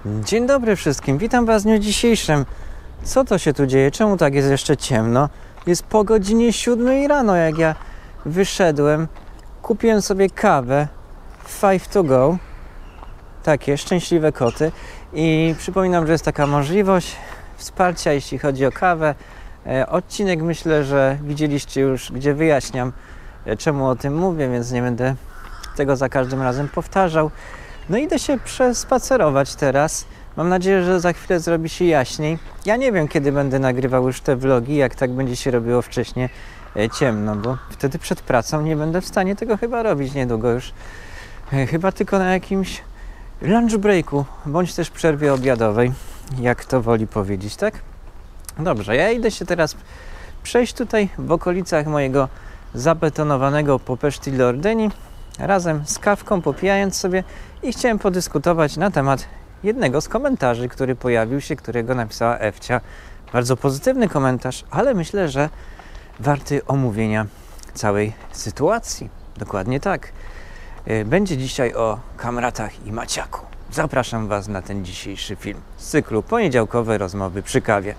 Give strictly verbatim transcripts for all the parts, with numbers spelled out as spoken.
Dzień dobry wszystkim, witam was w dniu dzisiejszym. Co to się tu dzieje? Czemu tak jest jeszcze ciemno? Jest po godzinie siódmej rano, jak ja wyszedłem. Kupiłem sobie kawę Five to go. Takie szczęśliwe koty. I przypominam, że jest taka możliwość wsparcia, jeśli chodzi o kawę. E, odcinek myślę, że widzieliście już, gdzie wyjaśniam, e, czemu o tym mówię, więc nie będę tego za każdym razem powtarzał. No idę się przespacerować teraz. Mam nadzieję, że za chwilę zrobi się jaśniej. Ja nie wiem, kiedy będę nagrywał już te vlogi, jak tak będzie się robiło wcześniej e, ciemno, bo wtedy przed pracą nie będę w stanie tego chyba robić niedługo już. E, chyba tylko na jakimś lunch breaku, bądź też przerwie obiadowej, jak to woli powiedzieć, tak? Dobrze, ja idę się teraz przejść tutaj w okolicach mojego zabetonowanego Popeszti Lordeni razem z kawką, popijając sobie, i chciałem podyskutować na temat jednego z komentarzy, który pojawił się, którego napisała Ewcia. Bardzo pozytywny komentarz, ale myślę, że warty omówienia całej sytuacji. Dokładnie tak. Będzie dzisiaj o kamratach i maciaku. Zapraszam was na ten dzisiejszy film z cyklu Poniedziałkowe rozmowy przy kawie.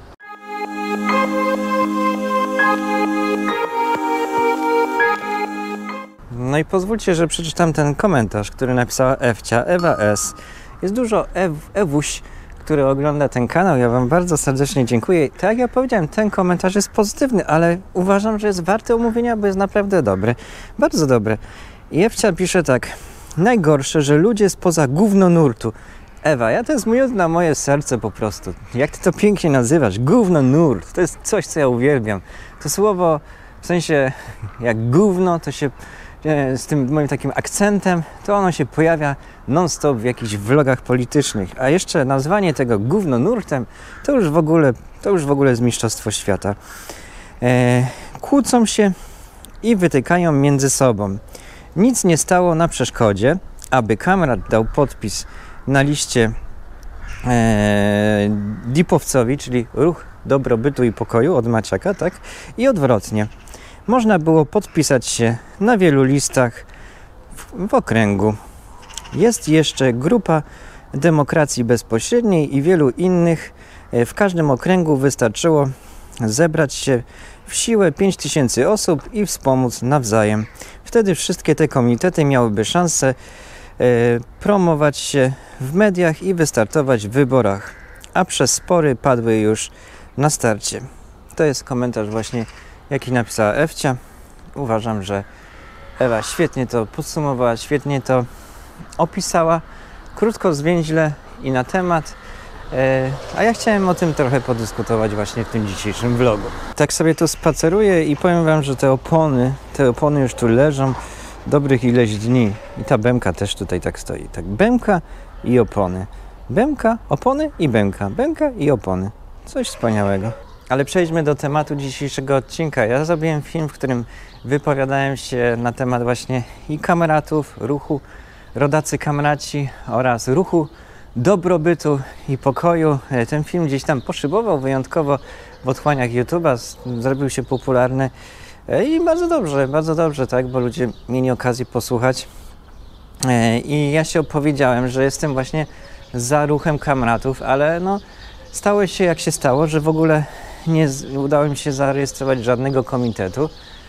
No i pozwólcie, że przeczytam ten komentarz, który napisała Ewcia, Ewa S. Jest dużo Ew, Ewuś, który ogląda ten kanał. Ja wam bardzo serdecznie dziękuję. Tak jak ja powiedziałem, ten komentarz jest pozytywny, ale uważam, że jest warty omówienia, bo jest naprawdę dobry. Bardzo dobry. I Ewcia pisze tak. Najgorsze, że ludzie spoza gówno nurtu. Ewa, ja to jest miód na moje serce po prostu. Jak ty to pięknie nazywasz? Gówno nurt. To jest coś, co ja uwielbiam. To słowo, w sensie jak gówno, to się z tym moim takim akcentem, to ono się pojawia non-stop w jakichś vlogach politycznych. A jeszcze nazwanie tego gówno nurtem, to już w ogóle, to już w ogóle jest mistrzostwo świata. E, kłócą się i wytykają między sobą. Nic nie stało na przeszkodzie, aby kamrat dał podpis na liście e, Dipowcowi, czyli Ruch Dobrobytu i Pokoju od Maciaka, tak? I odwrotnie. Można było podpisać się na wielu listach w, w okręgu. Jest jeszcze grupa demokracji bezpośredniej i wielu innych. W każdym okręgu wystarczyło zebrać się w siłę pięć tysięcy osób i wspomóc nawzajem. Wtedy wszystkie te komitety miałyby szansę e, promować się w mediach i wystartować w wyborach, a przez spory padły już na starcie. To jest komentarz właśnie, jaki napisała Ewcia. Uważam, że Ewa świetnie to podsumowała, świetnie to opisała, krótko, zwięźle i na temat. A ja chciałem o tym trochę podyskutować właśnie w tym dzisiejszym vlogu. Tak sobie tu spaceruję i powiem wam, że te opony, te opony już tu leżą dobrych ileś dni. I ta bębka też tutaj tak stoi. Tak, bębka i opony. Bębka, opony i bębka. Bębka i opony. Coś wspaniałego. Ale przejdźmy do tematu dzisiejszego odcinka. Ja zrobiłem film, w którym wypowiadałem się na temat właśnie i kamratów, ruchu Rodacy Kamraci oraz ruchu dobrobytu i pokoju. Ten film gdzieś tam poszybował wyjątkowo w otchłaniach YouTube'a, zrobił się popularny i bardzo dobrze, bardzo dobrze, tak, bo ludzie mieli okazję posłuchać. I ja się opowiedziałem, że jestem właśnie za ruchem kamratów, ale no stało się jak się stało, że w ogóle nie udało mi się zarejestrować żadnego komitetu,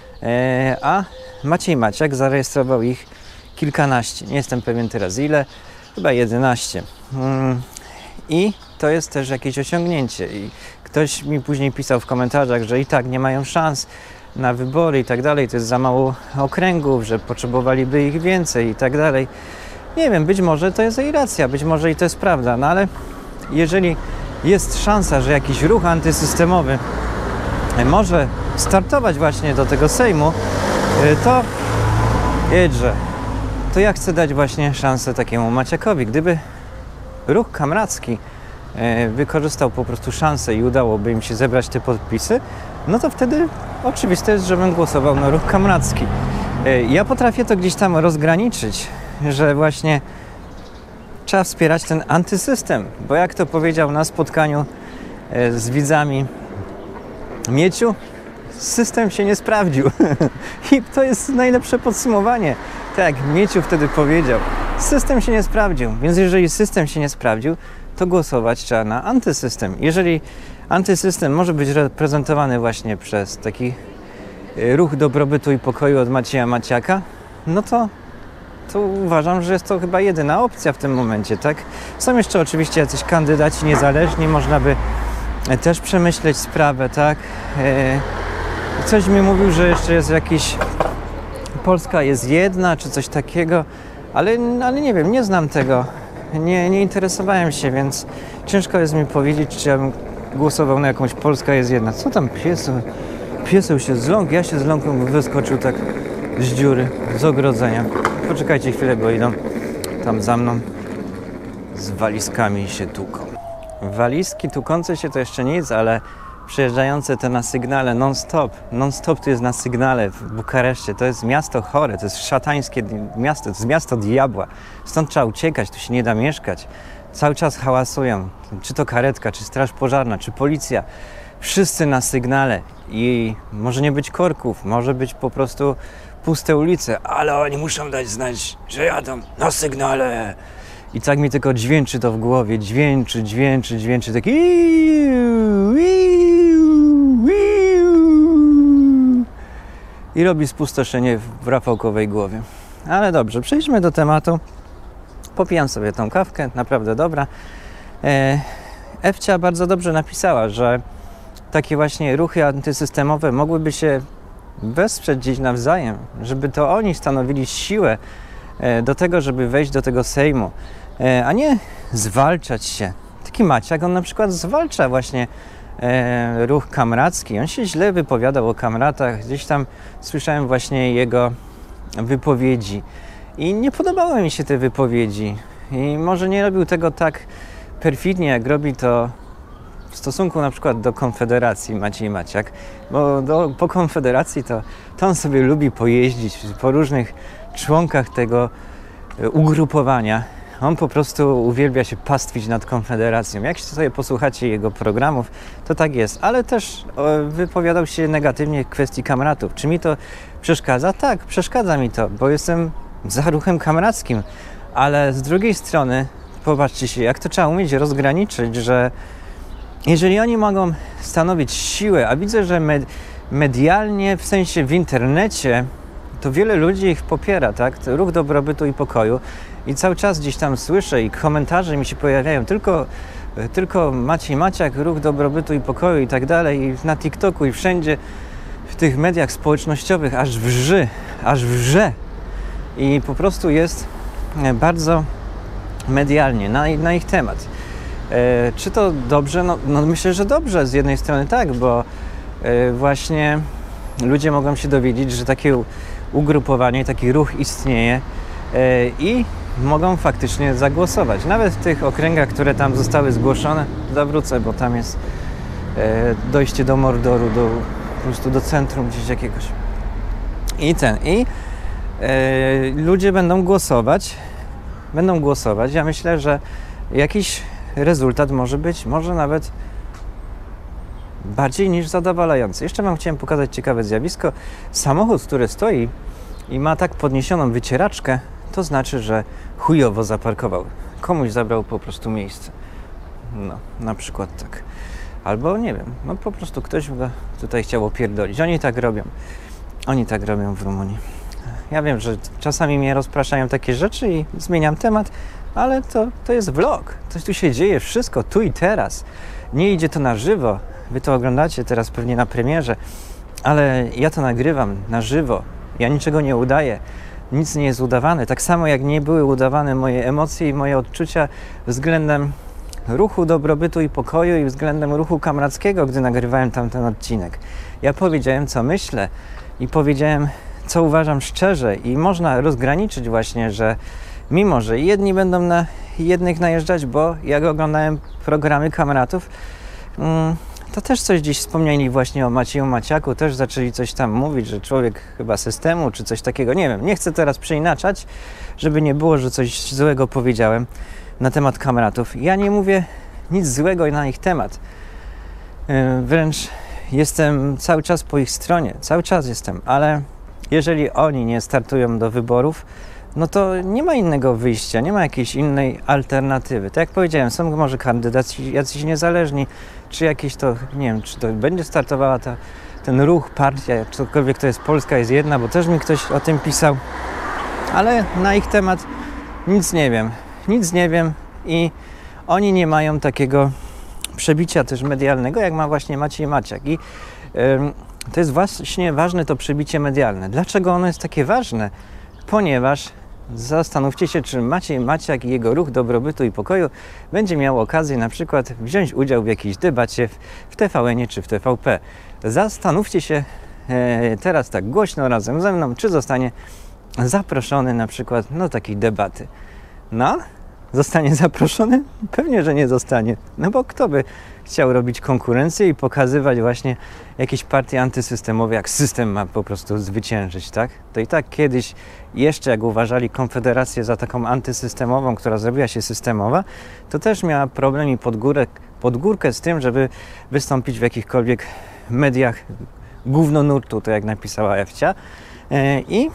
a Maciej Maciak zarejestrował ich kilkanaście, nie jestem pewien teraz ile, chyba jedenaście. I to jest też jakieś osiągnięcie. I ktoś mi później pisał w komentarzach, że i tak nie mają szans na wybory i tak dalej, to jest za mało okręgów, że potrzebowaliby ich więcej i tak dalej. Nie wiem, być może to jest jej racja, być może i to jest prawda, no ale jeżeli jest szansa, że jakiś ruch antysystemowy może startować właśnie do tego Sejmu, to jedźże. To ja chcę dać właśnie szansę takiemu Maciakowi. Gdyby ruch kamracki wykorzystał po prostu szansę i udałoby im się zebrać te podpisy, no to wtedy oczywiste jest, że bym głosował na ruch kamracki. Ja potrafię to gdzieś tam rozgraniczyć, że właśnie trzeba wspierać ten antysystem, bo jak to powiedział na spotkaniu z widzami Mieciu, system się nie sprawdził. I to jest najlepsze podsumowanie. Tak, Mieciu wtedy powiedział, system się nie sprawdził, więc jeżeli system się nie sprawdził, to głosować trzeba na antysystem. Jeżeli antysystem może być reprezentowany właśnie przez taki ruch dobrobytu i pokoju od Macieja Maciaka, no to, to uważam, że jest to chyba jedyna opcja w tym momencie, tak? Są jeszcze oczywiście jacyś kandydaci niezależni, można by też przemyśleć sprawę, tak? Coś mi mówił, że jeszcze jest jakiś Polska jest jedna, czy coś takiego, ale, ale nie wiem, nie znam tego, nie, nie interesowałem się, więc ciężko jest mi powiedzieć, czy ja bym głosował na jakąś Polska jest jedna. Co tam pieseł? Pieseł się zląkł, ja się zląkłem, wyskoczył tak z dziury, z ogrodzenia. Poczekajcie chwilę, bo idą tam za mną z walizkami się tłuką. Walizki tłukące się to jeszcze nic, ale przejeżdżające te na sygnale non-stop. Non-stop tu jest na sygnale w Bukareszcie. To jest miasto chore, to jest szatańskie miasto, to jest miasto diabła. Stąd trzeba uciekać, tu się nie da mieszkać. Cały czas hałasują, czy to karetka, czy straż pożarna, czy policja. Wszyscy na sygnale i może nie być korków, może być po prostu puste ulice, ale oni muszą dać znać, że jadą na sygnale. I tak mi tylko dźwięczy to w głowie, dźwięczy, dźwięczy, dźwięczy, taki i robi spustoszenie w rafałkowej głowie. Ale dobrze, przejdźmy do tematu. Popijam sobie tą kawkę, naprawdę dobra. E, Ewcia bardzo dobrze napisała, że takie właśnie ruchy antysystemowe mogłyby się wesprzeć gdzieś nawzajem, żeby to oni stanowili siłę do tego, żeby wejść do tego Sejmu, a nie zwalczać się. Taki Maciak, on na przykład zwalcza właśnie ruch kamracki. On się źle wypowiadał o kamratach. Gdzieś tam słyszałem właśnie jego wypowiedzi i nie podobały mi się te wypowiedzi. I może nie robił tego tak perfidnie, jak robi to w stosunku na przykład do Konfederacji Maciej Maciak, bo do, po Konfederacji to, to on sobie lubi pojeździć po różnych członkach tego ugrupowania. On po prostu uwielbia się pastwić nad Konfederacją. Jak sobie posłuchacie jego programów, to tak jest. Ale też o, wypowiadał się negatywnie w kwestii kamratów. Czy mi to przeszkadza? Tak, przeszkadza mi to, bo jestem za ruchem kamrackim. Ale z drugiej strony, popatrzcie się, jak to trzeba umieć rozgraniczyć, że jeżeli oni mogą stanowić siłę, a widzę, że med- medialnie, w sensie w internecie, to wiele ludzi ich popiera, tak? To ruch dobrobytu i pokoju. I cały czas gdzieś tam słyszę i komentarze mi się pojawiają, tylko, tylko Maciej Maciak, ruch dobrobytu i pokoju i tak dalej, i na TikToku i wszędzie w tych mediach społecznościowych aż wrzy, aż wrze. I po prostu jest bardzo medialnie na, na ich temat. E, czy to dobrze? No, no myślę, że dobrze. Z jednej strony tak, bo e, właśnie ludzie mogą się dowiedzieć, że takie ugrupowanie, taki ruch istnieje e, i mogą faktycznie zagłosować. Nawet w tych okręgach, które tam zostały zgłoszone, zawrócę, bo tam jest e, dojście do Mordoru, do, po prostu do centrum gdzieś jakiegoś. I ten, i e, ludzie będą głosować, będą głosować. Ja myślę, że jakiś rezultat może być, może nawet bardziej niż zadowalający. Jeszcze wam chciałem pokazać ciekawe zjawisko. Samochód, który stoi i ma tak podniesioną wycieraczkę, to znaczy, że chujowo zaparkował. Komuś zabrał po prostu miejsce. No, na przykład tak. Albo nie wiem, no po prostu ktoś go tutaj chciał opierdolić. Oni tak robią. Oni tak robią w Rumunii. Ja wiem, że czasami mnie rozpraszają takie rzeczy i zmieniam temat, ale to, to jest vlog. Coś tu się dzieje, wszystko tu i teraz. Nie idzie to na żywo. Wy to oglądacie teraz pewnie na premierze, ale ja to nagrywam na żywo. Ja niczego nie udaję. Nic nie jest udawane. Tak samo jak nie były udawane moje emocje i moje odczucia względem ruchu dobrobytu i pokoju i względem ruchu kamrackiego, gdy nagrywałem tamten odcinek. Ja powiedziałem, co myślę i powiedziałem, co uważam szczerze i można rozgraniczyć właśnie, że mimo, że jedni będą na jednych najeżdżać, bo jak oglądałem programy kamratów, to też coś dziś wspomnieli właśnie o Macieju Maciaku, też zaczęli coś tam mówić, że człowiek chyba systemu, czy coś takiego, nie wiem, nie chcę teraz przeinaczać, żeby nie było, że coś złego powiedziałem na temat kamratów. Ja nie mówię nic złego na ich temat, wręcz jestem cały czas po ich stronie, cały czas jestem, ale jeżeli oni nie startują do wyborów, no to nie ma innego wyjścia, nie ma jakiejś innej alternatywy. Tak jak powiedziałem, są może kandydaci jacyś niezależni, czy jakieś to, nie wiem, czy to będzie startowała ta, ten ruch, partia, cokolwiek to jest, Polska jest jedna, bo też mi ktoś o tym pisał, ale na ich temat nic nie wiem, nic nie wiem i oni nie mają takiego przebicia też medialnego, jak ma właśnie Maciej Maciak. I yy, to jest właśnie ważne to przebicie medialne. Dlaczego ono jest takie ważne? Ponieważ zastanówcie się, czy Maciej Maciak i jego ruch dobrobytu i pokoju będzie miał okazję na przykład wziąć udział w jakiejś debacie w, w T V N-ie czy w T V P. Zastanówcie się e, teraz tak głośno razem ze mną, czy zostanie zaproszony na przykład do takiej debaty. No, zostanie zaproszony? Pewnie, że nie zostanie. No bo kto by chciał robić konkurencję i pokazywać właśnie jakieś partie antysystemowe, jak system ma po prostu zwyciężyć, tak? To i tak kiedyś, jeszcze jak uważali Konfederację za taką antysystemową, która zrobiła się systemowa, to też miała problem i pod, górę, pod górkę z tym, żeby wystąpić w jakichkolwiek mediach gówno nurtu, to jak napisała Ewcia. E, I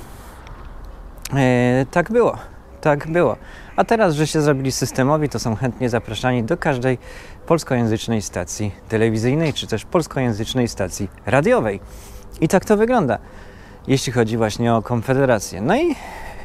e, tak było, tak było. A teraz, że się zrobili systemowi, to są chętnie zapraszani do każdej polskojęzycznej stacji telewizyjnej, czy też polskojęzycznej stacji radiowej. I tak to wygląda, jeśli chodzi właśnie o Konfederację. No i yy,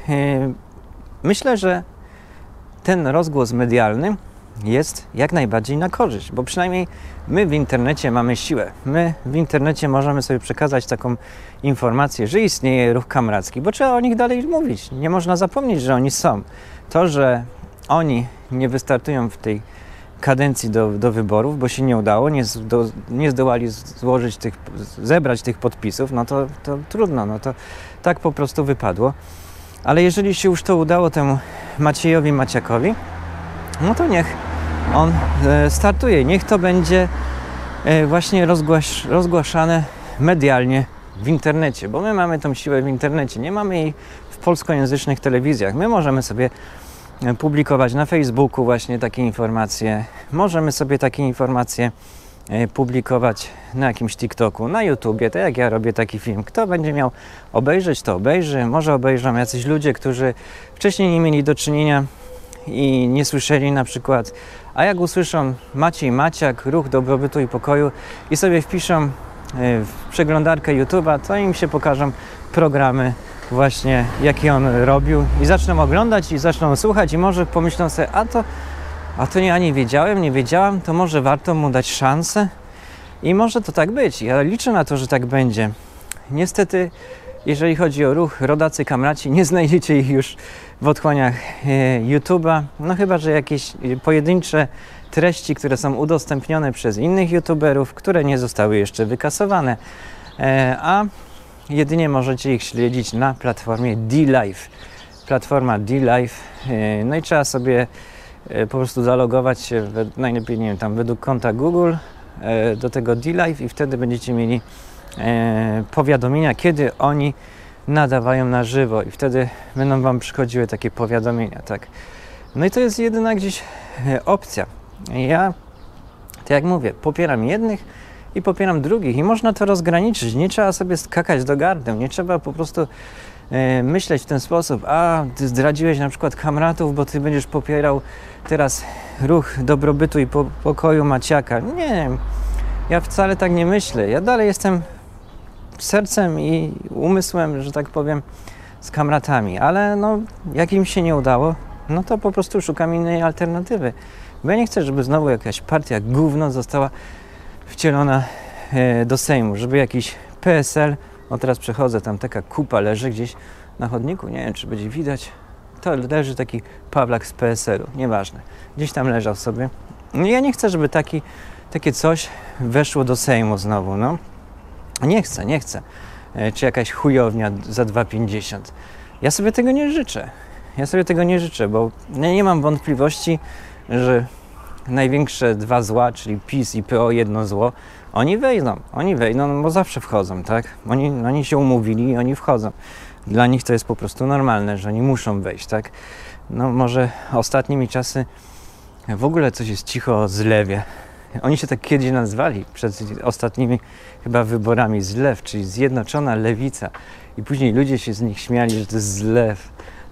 myślę, że ten rozgłos medialny jest jak najbardziej na korzyść, bo przynajmniej my w internecie mamy siłę. My w internecie możemy sobie przekazać taką informację, że istnieje ruch kamracki, bo trzeba o nich dalej mówić. Nie można zapomnieć, że oni są. To, że oni nie wystartują w tej kadencji do, do wyborów, bo się nie udało, nie, zdo, nie zdołali złożyć tych, zebrać tych podpisów, no to, to trudno, no to tak po prostu wypadło. Ale jeżeli się już to udało temu Maciejowi Maciakowi, no to niech on e, startuje, niech to będzie e, właśnie rozgłasz, rozgłaszane medialnie w internecie, bo my mamy tą siłę w internecie, nie mamy jej w polskojęzycznych telewizjach. My możemy sobie publikować na Facebooku właśnie takie informacje, możemy sobie takie informacje publikować na jakimś TikToku, na YouTubie, tak jak ja robię taki film. Kto będzie miał obejrzeć, to obejrzy. Może obejrzą jacyś ludzie, którzy wcześniej nie mieli do czynienia i nie słyszeli na przykład, a jak usłyszą Maciej Maciak, Ruch Dobrobytu i Pokoju i sobie wpiszą w przeglądarkę YouTube'a, to im się pokażą programy właśnie, jakie on robił i zaczną oglądać i zaczną słuchać i może pomyślą sobie, a to, a to ja nie wiedziałem, nie wiedziałam, to może warto mu dać szansę i może to tak być. Ja liczę na to, że tak będzie. Niestety, jeżeli chodzi o ruch Rodacy Kamraci, nie znajdziecie ich już w otchłaniach e, YouTube'a, no chyba, że jakieś pojedyncze treści, które są udostępnione przez innych YouTuberów, które nie zostały jeszcze wykasowane, e, a jedynie możecie ich śledzić na platformie DLive. Platforma DLive, e, no i trzeba sobie e, po prostu zalogować się, najlepiej, nie wiem, tam według konta Google e, do tego DLive i wtedy będziecie mieli e, powiadomienia, kiedy oni nadawają na żywo i wtedy będą wam przychodziły takie powiadomienia, tak. No i to jest jedyna gdzieś e, opcja. Ja, tak jak mówię, popieram jednych i popieram drugich i można to rozgraniczyć. Nie trzeba sobie skakać do gardeł, nie trzeba po prostu e, myśleć w ten sposób, a ty zdradziłeś na przykład kamratów, bo ty będziesz popierał teraz ruch dobrobytu i po, pokoju Maciaka. Nie, ja wcale tak nie myślę. Ja dalej jestem sercem i umysłem, że tak powiem, z kamratami, ale no, jak im się nie udało, no to po prostu szukam innej alternatywy. Bo ja nie chcę, żeby znowu jakaś partia gówno została wcielona e, do Sejmu, żeby jakiś P S L, o teraz przechodzę, tam taka kupa leży gdzieś na chodniku, nie wiem, czy będzie widać, to leży taki Pawlak z P S L u, nieważne, gdzieś tam leżał sobie. Ja nie chcę, żeby taki, takie coś weszło do Sejmu znowu, no. Nie chcę, nie chcę. E, czy jakaś chujownia za dwa pięćdziesiąt. Ja sobie tego nie życzę. Ja sobie tego nie życzę, bo ja nie mam wątpliwości, że największe dwa zła, czyli PiS i P O, jedno zło, oni wejdą, oni wejdą, no bo zawsze wchodzą, tak? Oni, oni się umówili i oni wchodzą. Dla nich to jest po prostu normalne, że oni muszą wejść, tak? No może ostatnimi czasy w ogóle coś jest cicho o zlewie. Oni się tak kiedyś nazwali przed ostatnimi chyba wyborami, zlew, czyli Zjednoczona Lewica. I później ludzie się z nich śmiali, że to jest zlew.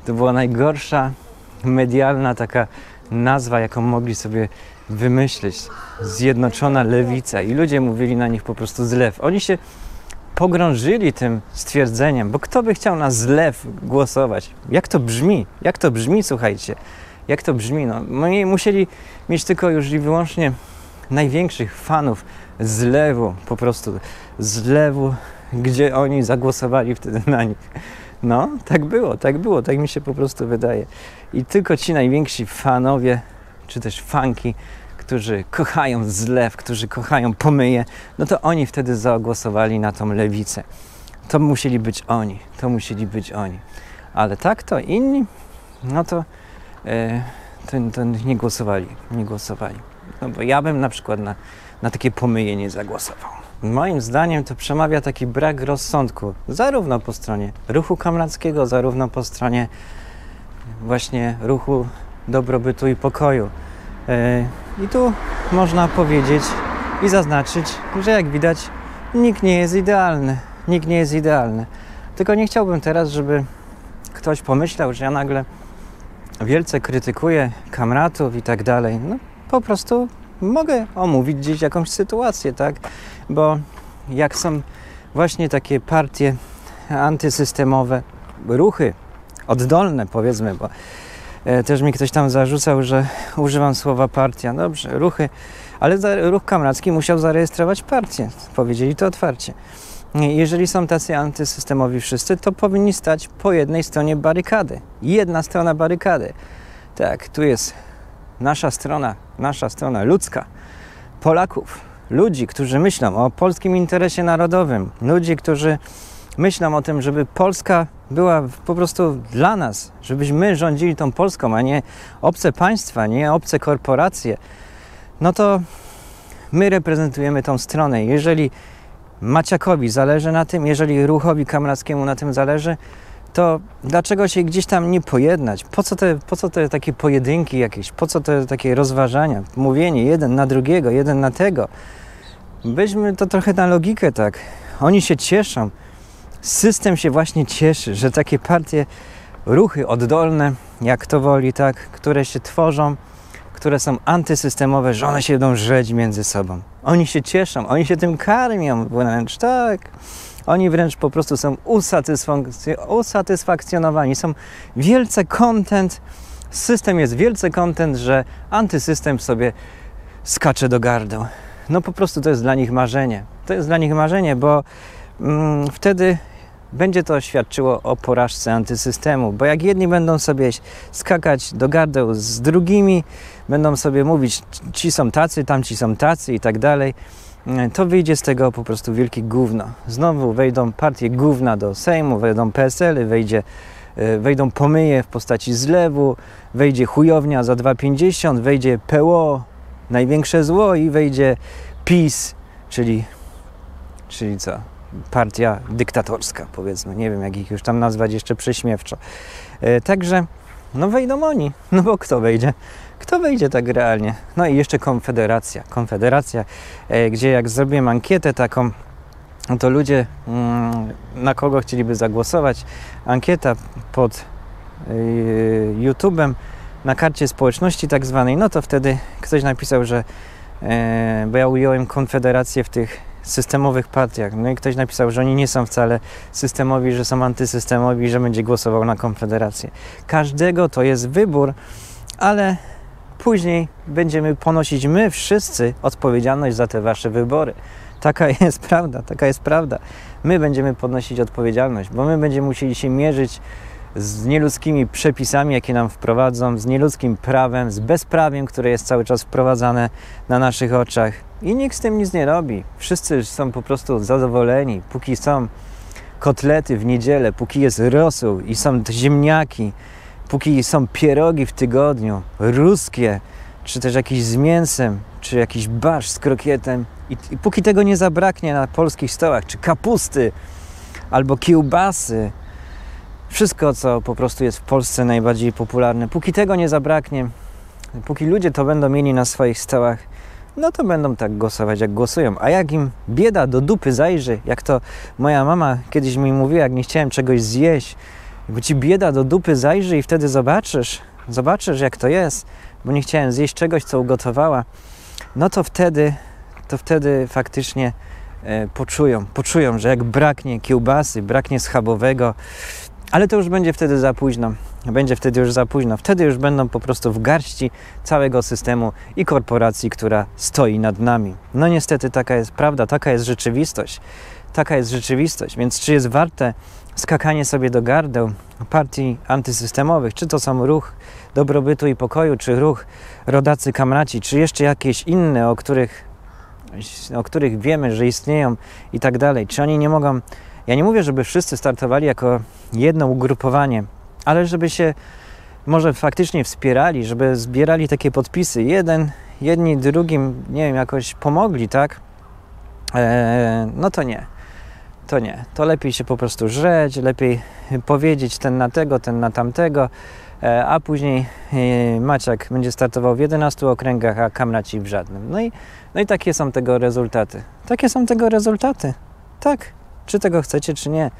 To była najgorsza medialna taka nazwa, jaką mogli sobie wymyślić. Zjednoczona Lewica. I ludzie mówili na nich po prostu zlew. Oni się pogrążyli tym stwierdzeniem, bo kto by chciał na zlew głosować? Jak to brzmi? Jak to brzmi, słuchajcie? Jak to brzmi? No, oni musieli mieć tylko już i wyłącznie największych fanów zlewu, po prostu zlewu, gdzie oni zagłosowali wtedy na nich. No, tak było, tak było, tak mi się po prostu wydaje. I tylko ci najwięksi fanowie, czy też fanki, którzy kochają zlew, którzy kochają pomyje, no to oni wtedy zagłosowali na tą lewicę. To musieli być oni, to musieli być oni. Ale tak to inni, no to, e, to, to nie głosowali, nie głosowali. No bo ja bym na przykład na, na takie pomyje nie zagłosował. Moim zdaniem to przemawia taki brak rozsądku, zarówno po stronie ruchu kamrackiego, zarówno po stronie właśnie ruchu dobrobytu i pokoju. I tu można powiedzieć i zaznaczyć, że jak widać nikt nie jest idealny, nikt nie jest idealny. Tylko nie chciałbym teraz, żeby ktoś pomyślał, że ja nagle wielce krytykuję kamratów i tak dalej. No po prostu mogę omówić gdzieś jakąś sytuację, tak? Bo jak są właśnie takie partie antysystemowe, ruchy oddolne, powiedzmy, bo e, też mi ktoś tam zarzucał, że używam słowa partia. Dobrze, ruchy, ale za, ruch kamracki musiał zarejestrować partię. Powiedzieli to otwarcie. Jeżeli są tacy antysystemowi wszyscy, to powinni stać po jednej stronie barykady. Jedna strona barykady. Tak, tu jest nasza strona, nasza strona ludzka, Polaków, ludzi, którzy myślą o polskim interesie narodowym, ludzi, którzy myślą o tym, żeby Polska była po prostu dla nas, żebyśmy my rządzili tą Polską, a nie obce państwa, nie obce korporacje, no to my reprezentujemy tą stronę. Jeżeli Maciakowi zależy na tym, jeżeli ruchowi kamrackiemu na tym zależy, to dlaczego się gdzieś tam nie pojednać? Po co te, po co te takie pojedynki jakieś? Po co te takie rozważania? Mówienie jeden na drugiego, jeden na tego. Weźmy to trochę na logikę, tak. Oni się cieszą. System się właśnie cieszy, że takie partie, ruchy oddolne, jak to woli, tak, które się tworzą, które są antysystemowe, że one się będą żreć między sobą. Oni się cieszą, oni się tym karmią wręcz, tak. Oni wręcz po prostu są usatysfak- usatysfakcjonowani, są wielce content, system jest wielce content, że antysystem sobie skacze do gardeł. No po prostu to jest dla nich marzenie. To jest dla nich marzenie, bo mm, wtedy będzie to świadczyło o porażce antysystemu, bo jak jedni będą sobie skakać do gardeł z drugimi, będą sobie mówić, ci są tacy, tamci są tacy i tak dalej, to wyjdzie z tego po prostu wielkie gówno. Znowu wejdą partie gówna do Sejmu, wejdą P S L-y, wejdzie, wejdą pomyje w postaci zlewu, wejdzie chujownia za dwa pięćdziesiąt, wejdzie P O, największe zło i wejdzie PiS, czyli, czyli co? Partia dyktatorska, powiedzmy. Nie wiem, jak ich już tam nazwać jeszcze prześmiewczo. E, także, no wejdą oni. No bo kto wejdzie? Kto wejdzie tak realnie? No i jeszcze Konfederacja. Konfederacja, e, gdzie jak zrobiłem ankietę taką, no to ludzie mm, na kogo chcieliby zagłosować. Ankieta pod y, YouTube'em na karcie społeczności tak zwanej, no to wtedy ktoś napisał, że e, bo ja ująłem Konfederację w tych systemowych partiach. No i ktoś napisał, że oni nie są wcale systemowi, że są antysystemowi, że będzie głosował na Konfederację. Każdego to jest wybór, ale później będziemy ponosić my wszyscy odpowiedzialność za te wasze wybory. Taka jest prawda, taka jest prawda. My będziemy ponosić odpowiedzialność, bo my będziemy musieli się mierzyć z nieludzkimi przepisami, jakie nam wprowadzą, z nieludzkim prawem, z bezprawiem, które jest cały czas wprowadzane na naszych oczach. I nikt z tym nic nie robi. Wszyscy są po prostu zadowoleni. Póki są kotlety w niedzielę, póki jest rosół i są ziemniaki, póki są pierogi w tygodniu, ruskie, czy też jakieś z mięsem, czy jakiś barszcz z krokietem. I, I póki tego nie zabraknie na polskich stołach, czy kapusty, albo kiełbasy, wszystko, co po prostu jest w Polsce najbardziej popularne, póki tego nie zabraknie, póki ludzie to będą mieli na swoich stołach, no to będą tak głosować, jak głosują. A jak im bieda do dupy zajrzy, jak to moja mama kiedyś mi mówiła, jak nie chciałem czegoś zjeść, bo ci bieda do dupy zajrzy i wtedy zobaczysz, zobaczysz jak to jest, bo nie chciałem zjeść czegoś, co ugotowała, no to wtedy, to wtedy faktycznie e, poczują, poczują, że jak braknie kiełbasy, braknie schabowego, ale to już będzie wtedy za późno. Będzie wtedy już za późno. Wtedy już będą po prostu w garści całego systemu i korporacji, która stoi nad nami. No niestety taka jest prawda, taka jest rzeczywistość. Taka jest rzeczywistość. Więc czy jest warte skakanie sobie do gardeł partii antysystemowych, czy to są ruch dobrobytu i pokoju, czy ruch rodacy kamraci, czy jeszcze jakieś inne, o których, o których wiemy, że istnieją i tak dalej. Czy oni nie mogą... Ja nie mówię, żeby wszyscy startowali jako jedno ugrupowanie, ale żeby się może faktycznie wspierali, żeby zbierali takie podpisy. Jeden, jedni drugim, nie wiem, jakoś pomogli, tak? Eee, no to nie. To nie. To lepiej się po prostu żreć, lepiej powiedzieć ten na tego, ten na tamtego, e, a później e, Maciak będzie startował w jedenastu okręgach, a kamraci w żadnym. No i, no i takie są tego rezultaty. Takie są tego rezultaty. Tak. Czy tego chcecie, czy nie.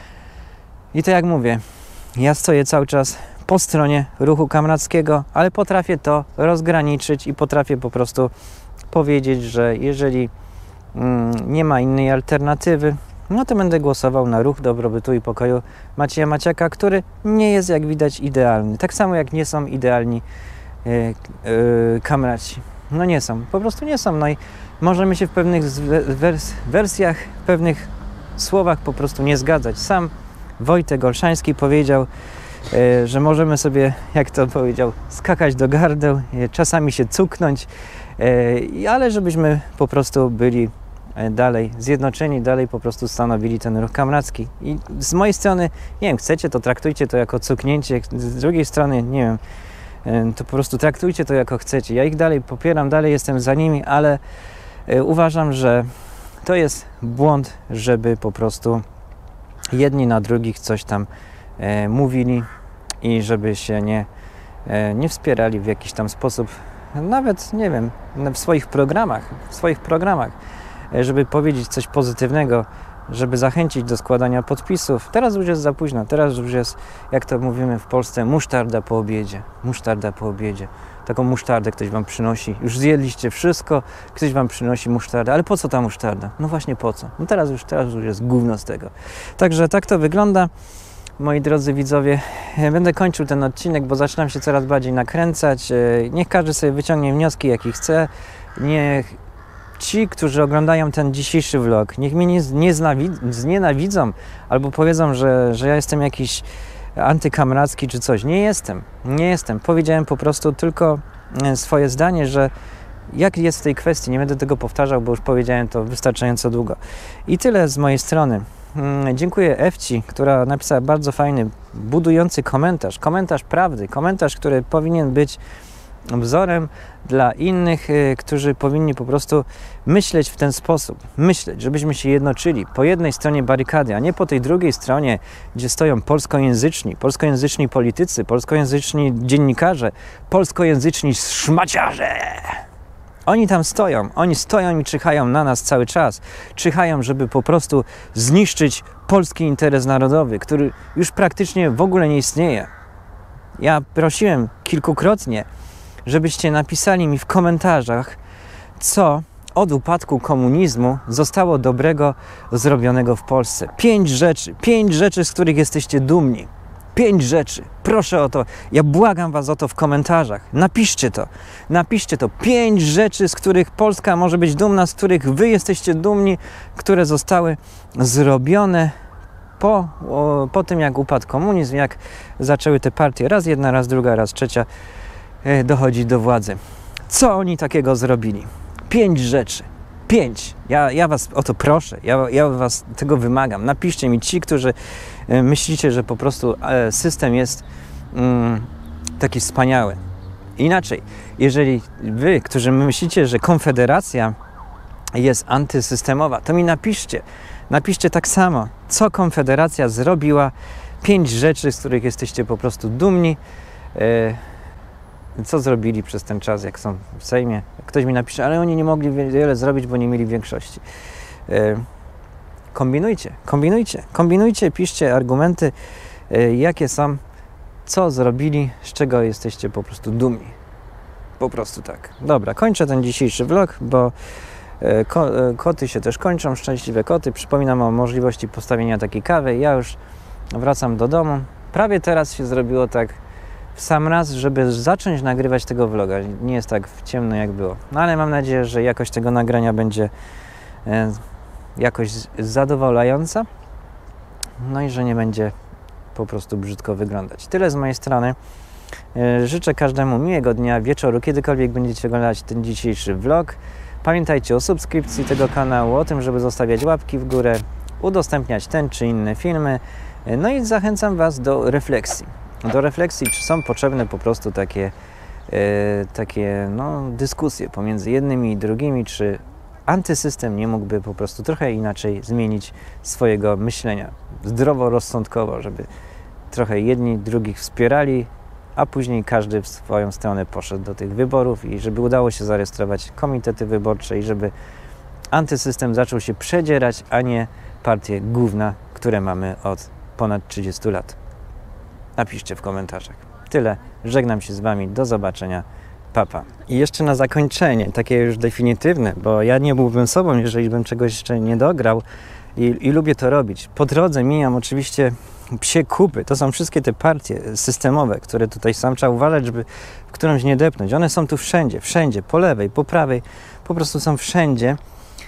I to jak mówię, ja stoję cały czas po stronie ruchu kamrackiego, ale potrafię to rozgraniczyć i potrafię po prostu powiedzieć, że jeżeli mm, nie ma innej alternatywy, no to będę głosował na ruch dobrobytu i pokoju Macieja Maciaka, który nie jest, jak widać, idealny. Tak samo jak nie są idealni yy, yy, kamraci. No nie są, po prostu nie są. No i możemy się w pewnych wers wersjach, w pewnych słowach po prostu nie zgadzać. Sam Wojtek Olszański powiedział, e, że możemy sobie, jak to powiedział, skakać do gardeł, e, czasami się cuknąć, e, ale żebyśmy po prostu byli e, dalej zjednoczeni, dalej po prostu stanowili ten ruch kamracki. I z mojej strony, nie wiem, chcecie, to traktujcie to jako cuknięcie, z drugiej strony, nie wiem, e, to po prostu traktujcie to jako chcecie. Ja ich dalej popieram, dalej jestem za nimi, ale e, uważam, że to jest błąd, żeby po prostu jedni na drugich coś tam e, mówili i żeby się nie, e, nie wspierali w jakiś tam sposób, nawet, nie wiem, w swoich programach, w swoich programach, e, żeby powiedzieć coś pozytywnego, żeby zachęcić do składania podpisów. Teraz już jest za późno, teraz już jest, jak to mówimy w Polsce, musztarda po obiedzie, musztarda po obiedzie. Taką musztardę ktoś wam przynosi. Już zjedliście wszystko, ktoś wam przynosi musztardę. Ale po co ta musztarda? No właśnie po co? No teraz już, teraz już jest gówno z tego. Także tak to wygląda, moi drodzy widzowie. Będę kończył ten odcinek, bo zaczynam się coraz bardziej nakręcać. Niech każdy sobie wyciągnie wnioski, jaki chce. Niech ci, którzy oglądają ten dzisiejszy vlog, niech mnie nie, nie znienawidzą albo powiedzą, że, że ja jestem jakiś antykamracki czy coś. Nie jestem. Nie jestem. Powiedziałem po prostu tylko swoje zdanie, że jak jest w tej kwestii. Nie będę tego powtarzał, bo już powiedziałem to wystarczająco długo. I tyle z mojej strony. Dziękuję Ewci, która napisała bardzo fajny, budujący komentarz. Komentarz prawdy. Komentarz, który powinien być wzorem dla innych, którzy powinni po prostu myśleć w ten sposób. Myśleć, żebyśmy się jednoczyli po jednej stronie barykady, a nie po tej drugiej stronie, gdzie stoją polskojęzyczni, polskojęzyczni politycy, polskojęzyczni dziennikarze, polskojęzyczni szmaciarze. Oni tam stoją, oni stoją i czyhają na nas cały czas. Czyhają, żeby po prostu zniszczyć polski interes narodowy, który już praktycznie w ogóle nie istnieje. Ja prosiłem kilkukrotnie, żebyście napisali mi w komentarzach, co od upadku komunizmu zostało dobrego zrobionego w Polsce. Pięć rzeczy, pięć rzeczy, z których jesteście dumni. Pięć rzeczy. Proszę o to. Ja błagam was o to w komentarzach. Napiszcie to. Napiszcie to. Pięć rzeczy, z których Polska może być dumna, z których wy jesteście dumni, które zostały zrobione po, o, po tym, jak upadł komunizm, jak zaczęły te partie, raz jedna, raz druga, raz trzecia, e, dochodzić do władzy. Co oni takiego zrobili? Pięć rzeczy. Pięć. Ja, ja was o to proszę. Ja, ja was tego wymagam. Napiszcie mi ci, którzy e, myślicie, że po prostu e, system jest mm, taki wspaniały. Inaczej, jeżeli wy, którzy myślicie, że Konfederacja jest antysystemowa, to mi napiszcie. Napiszcie tak samo, co Konfederacja zrobiła. Pięć rzeczy, z których jesteście po prostu dumni. E, co zrobili przez ten czas, jak są w Sejmie. Ktoś mi napisze, ale oni nie mogli wiele zrobić, bo nie mieli większości. E, kombinujcie, kombinujcie, kombinujcie, piszcie argumenty, jakie są, co zrobili, z czego jesteście po prostu dumni. Po prostu tak. Dobra, kończę ten dzisiejszy vlog, bo ko koty się też kończą, szczęśliwe koty. Przypominam o możliwości postawienia takiej kawy. Ja już wracam do domu. Prawie teraz się zrobiło tak w sam raz, żeby zacząć nagrywać tego vloga. Nie jest tak ciemno jak było. No ale mam nadzieję, że jakość tego nagrania będzie e, jakoś zadowalająca. No i że nie będzie po prostu brzydko wyglądać. Tyle z mojej strony. E, życzę każdemu miłego dnia, wieczoru, kiedykolwiek będziecie oglądać ten dzisiejszy vlog. Pamiętajcie o subskrypcji tego kanału, o tym, żeby zostawiać łapki w górę, udostępniać ten czy inne filmy. No i zachęcam Was do refleksji. Do refleksji, czy są potrzebne po prostu takie, e, takie no, dyskusje pomiędzy jednymi i drugimi, czy antysystem nie mógłby po prostu trochę inaczej zmienić swojego myślenia. Zdroworozsądkowo, żeby trochę jedni drugich wspierali, a później każdy w swoją stronę poszedł do tych wyborów i żeby udało się zarejestrować komitety wyborcze i żeby antysystem zaczął się przedzierać, a nie partie gówna, które mamy od ponad trzydziestu lat. Napiszcie w komentarzach. Tyle. Żegnam się z Wami. Do zobaczenia. Papa. I jeszcze na zakończenie, takie już definitywne, bo ja nie byłbym sobą, jeżeli bym czegoś jeszcze nie dograł i, i lubię to robić. Po drodze mijam oczywiście psie kupy. To są wszystkie te partie systemowe, które tutaj sam trzeba uważać, żeby w którąś nie depnąć. One są tu wszędzie, wszędzie, po lewej, po prawej, po prostu są wszędzie.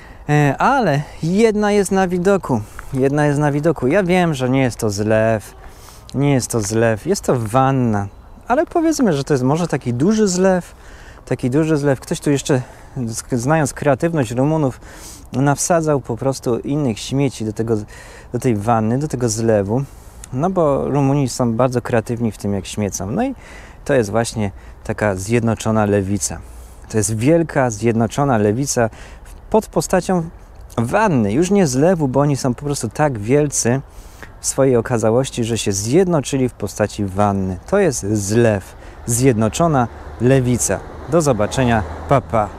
Ale jedna jest na widoku. Jedna jest na widoku. Ja wiem, że nie jest to zlew, nie jest to zlew, jest to wanna. Ale powiedzmy, że to jest może taki duży zlew, taki duży zlew. Ktoś tu jeszcze, znając kreatywność Rumunów, nawsadzał po prostu innych śmieci do, tego, do tej wanny, do tego zlewu. No bo Rumuni są bardzo kreatywni w tym, jak śmiecą. No i to jest właśnie taka zjednoczona lewica. To jest wielka, zjednoczona lewica pod postacią wanny. Już nie zlewu, bo oni są po prostu tak wielcy w swojej okazałości, że się zjednoczyli w postaci wanny. To jest zlew. Zjednoczona lewica. Do zobaczenia. Pa, pa.